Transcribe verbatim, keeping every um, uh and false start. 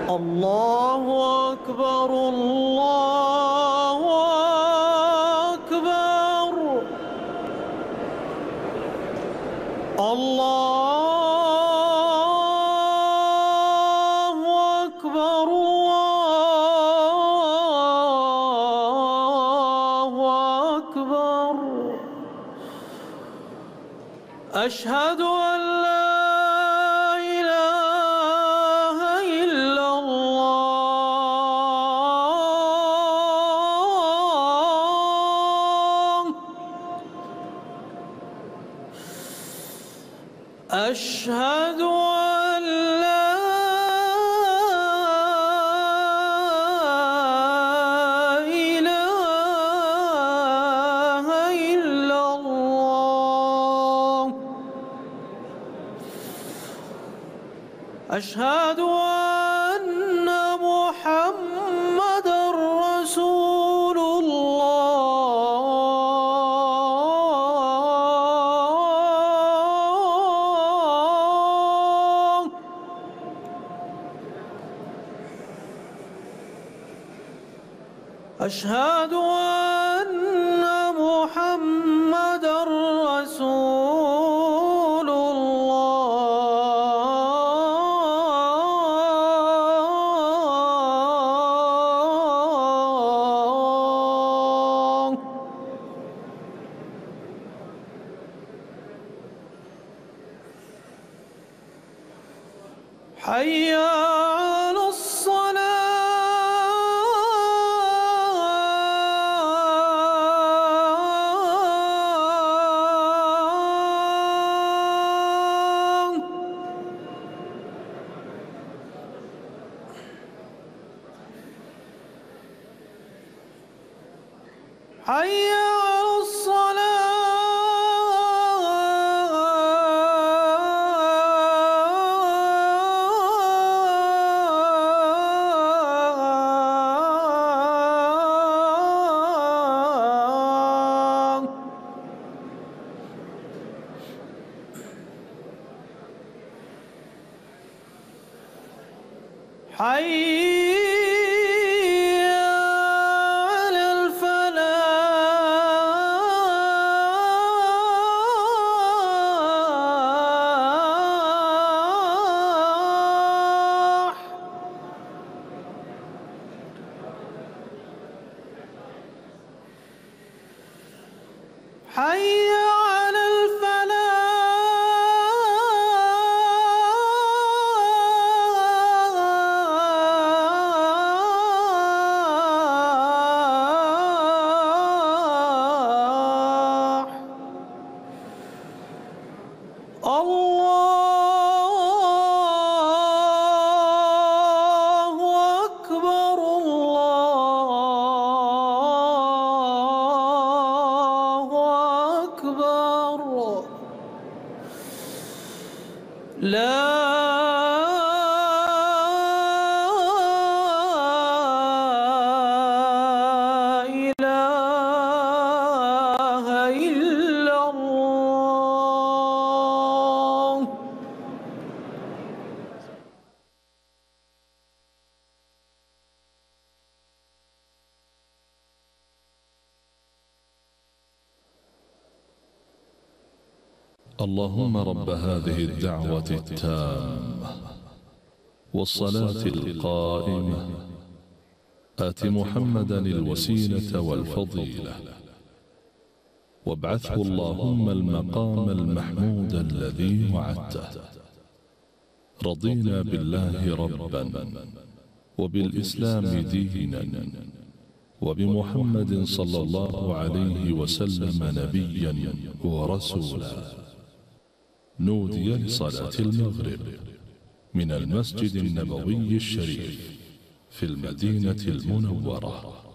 الله أكبر الله أكبر الله أكبر الله أكبر أشهد أن لا إله إلا الله أشهد أن لا إله إلا الله أشهد أن محمدًا رسول الله أشهد أن محمدًا رسول الله حي على الصلاة حي على الصلاة حي على الفلاح حي على الفلاح الله أكبر الله أكبر لا إله إلا الله اللهم رب هذه الدعوة التامة والصلاة القائمة آت محمدا الوسيلة والفضيلة وابعثه اللهم المقام المحمود الذي وعدته. رضينا بالله ربا وبالإسلام دينا وبمحمد صلى الله عليه وسلم نبيا ورسولا. نودي لصلاة المغرب من المسجد النبوي الشريف في المدينة المنورة.